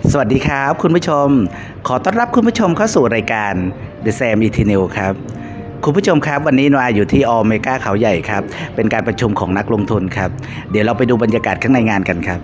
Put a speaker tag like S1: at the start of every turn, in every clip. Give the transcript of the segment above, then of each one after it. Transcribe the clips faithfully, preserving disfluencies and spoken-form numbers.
S1: สวัสดีครับคุณผู้ชมขอต้อนรับคุณผู้ชมเข้าสู่รายการ The Sam อี ที News ครับคุณผู้ชมครับวันนี้นวาอยู่ที่ออเมก้าเขาใหญ่ครับเป็นการประชุมของนักลงทุนครับเดี๋ยวเราไปดูบรรยากาศข้างในงานกันครับ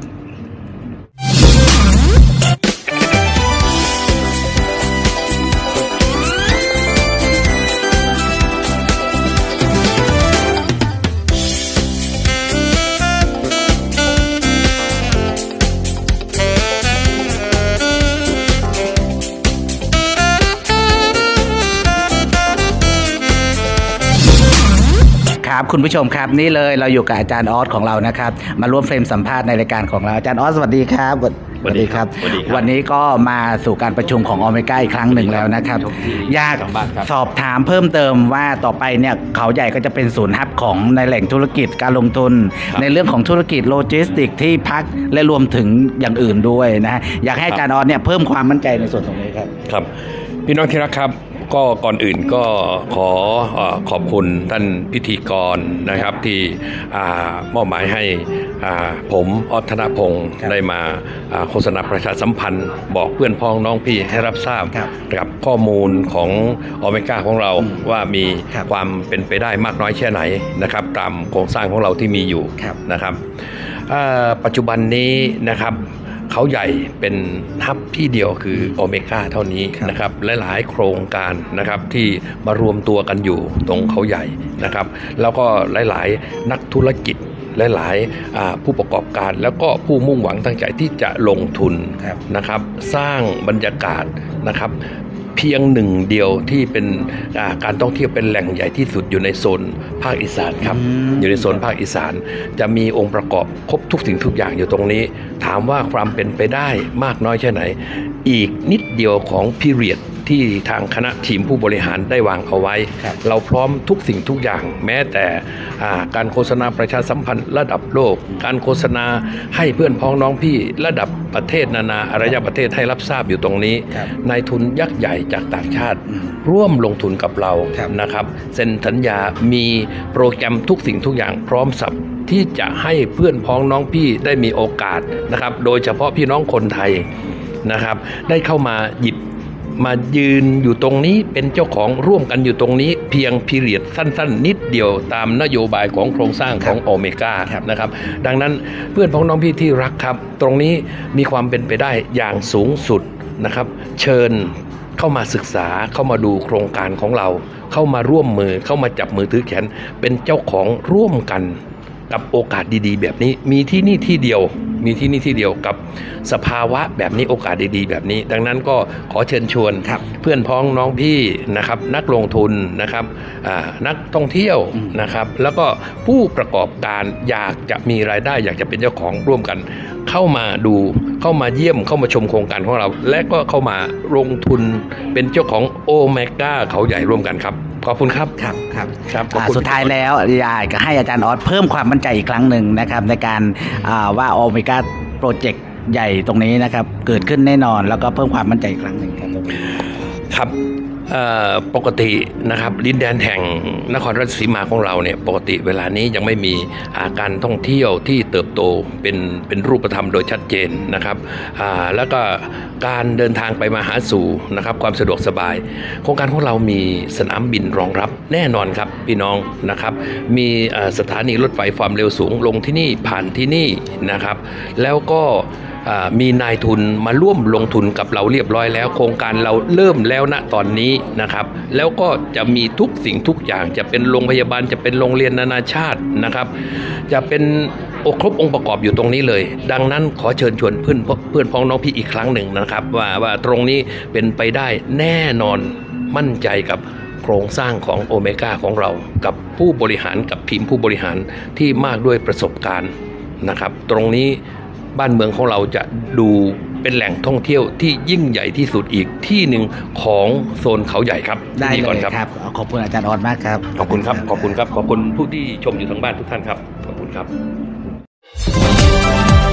S1: ครับคุณผู้ชมครับนี่เลยเราอยู่กับอาจารย์ออสของเรานะครับมาร่วมเฟรมสัมภาษณ์ในรายการของเราอาจารย์ออสสวัสดีครับ
S2: สวัสดีครับ
S1: วันนี้ก็มาสู่การประชุมของออเมก้าอีกครั้งหนึ่งแล้วนะครับอยากสอบถามเพิ่มเติมว่าต่อไปเนี่ยเขาใหญ่ก็จะเป็นศูนย์ฮับของในแหล่งธุรกิจการลงทุนในเรื่องของธุรกิจโลจิสติกที่พักและรวมถึงอย่างอื่นด้วยนะอยากให้อาจารย์ออสเนี่ยเพิ่มความมั่นใจในส่วนตรงนี้ครับ
S2: ครับพี่น้องที่รักครับก็ก่อนอื่นก็ขอขอบคุณท่านพิธีกรนะครับที่มอบหมายให้ผมออส ธนพงศ์ได้มาโฆษณาประชาสัมพันธ์บอกเพื่อนพ้องน้องพี่ให้รับทราบกับข้อมูลของออเมก้าของเราว่ามีความเป็นไปได้มากน้อยแค่ไหนนะครับตามโครงสร้างของเราที่มีอยู่นะครับปัจจุบันนี้นะครับเขาใหญ่เป็นฮับที่เดียวคือโอเมก้าเท่านี้นะครับและหลายโครงการนะครับที่มารวมตัวกันอยู่ตรงเขาใหญ่นะครับแล้วก็หลายๆนักธุรกิจหลายๆผู้ประกอบการแล้วก็ผู้มุ่งหวังตั้งใจที่จะลงทุนนะครับสร้างบรรยากาศนะครับเพียงหนึ่งเดียวที่เป็นการท่องเที่ยวเป็นแหล่งใหญ่ที่สุดอยู่ในโซนภาคอีสานครับอยู่ในโซนภาคอีสานจะมีองค์ประกอบครบทุกสิ่งทุกอย่างอยู่ตรงนี้ถามว่าความเป็นไปได้มากน้อยแค่ไหนอีกนิดเดียวของพีเรียดที่ทางคณะทีมผู้บริหารได้วางเอาไว้เราพร้อมทุกสิ่งทุกอย่างแม้แต่การโฆษณาประชาสัมพันธ์ระดับโลกการโฆษณาให้เพื่อนพ้องน้องพี่ระดับประเทศนานาอารยประเทศให้รับทราบอยู่ตรงนี้นายทุนยักษ์ใหญ่จากต่างชาติร่วมลงทุนกับเรานะครับเซ็นสัญญามีโปรแกรมทุกสิ่งทุกอย่างพร้อมสับที่จะให้เพื่อนพ้องน้องพี่ได้มีโอกาสนะครับโดยเฉพาะพี่น้องคนไทยนะครับได้เข้ามาหยิบมายืนอยู่ตรงนี้เป็นเจ้าของร่วมกันอยู่ตรงนี้เพียงพีเรียดสั้นๆนิดเดียวตามนโยบายของโครงสร้างของโอเมก้านะครับดังนั้นเพื่อนพ้องน้องพี่ที่รักครับตรงนี้มีความเป็นไปได้อย่างสูงสุดนะครับเชิญเข้ามาศึกษาเข้ามาดูโครงการของเราเข้ามาร่วมมือเข้ามาจับมือถือแขนเป็นเจ้าของร่วมกันกับโอกาสดีๆแบบนี้มีที่นี่ที่เดียวมีที่นี่ที่เดียวกับสภาวะแบบนี้โอกาสดีๆแบบนี้ดังนั้นก็ขอเชิญชวนเพื่อนพ้องน้องพี่นะครับนักลงทุนนะครับนักท่องเที่ยวนะครับแล้วก็ผู้ประกอบการอยากจะมีรายได้อยากจะเป็นเจ้าของร่วมกันเข้ามาดูเข้ามาเยี่ยมเข้ามาชมโครงการของเราและก็เข้ามาลงทุนเป็นเจ้าของโอเมก้าเขาใหญ่ร่วมกันครับขอบคุณครับ
S1: ครับครับครับสุดท้ายแล้วอยากให้อาจารย์ออสเพิ่มความมั่นใจอีกครั้งหนึ่งนะครับในการว่าโอเมก้าโปรเจกต์ใหญ่ตรงนี้นะครับเกิดขึ้นแน่นอนแล้วก็เพิ่มความมั่นใจอีกครั้งหนึ่งครับ
S2: ครับปกตินะครับดินแดนแห่งนครราชสีมาของเราเนี่ยปกติเวลานี้ยังไม่มีการท่องเที่ยวที่เติบโตเป็นเป็นรูปธรรมโดยชัดเจนนะครับแล้วก็การเดินทางไปมาหาสู่นะครับความสะดวกสบายโครงการของเรามีสนามบินรองรับแน่นอนครับพี่น้องนะครับมีสถานีรถไฟความเร็วสูงลงที่นี่ผ่านที่นี่นะครับแล้วก็มีนายทุนมาร่วมลงทุนกับเราเรียบร้อยแล้วโครงการเราเริ่มแล้วณตอนนี้นะครับแล้วก็จะมีทุกสิ่งทุกอย่างจะเป็นโรงพยาบาลจะเป็นโรงเรียนนานาชาตินะครับจะเป็นครบองค์ประกอบอยู่ตรงนี้เลยดังนั้นขอเชิญชวนเพื่อนเพื่อนพ้องน้องพี่อีกครั้งหนึ่งนะครับว่าว่าตรงนี้เป็นไปได้แน่นอนมั่นใจกับโครงสร้างของโอเมก้าของเรากับผู้บริหารกับทีมผู้บริหารที่มากด้วยประสบการณ์นะครับตรงนี้บ้านเมืองของเราจะดูเป็นแหล่งท่องเที่ยวที่ยิ่งใหญ่ที่สุดอีกที่หนึ่งของโซนเขาใหญ่ครับ
S1: ได้เลยครับขอบคุณอาจารย์ออสมากครับ
S2: ขอบคุณครับขอบคุณครับขอบคุณผู้ที่ชมอยู่ทางบ้านทุกท่านครับขอบคุณครับ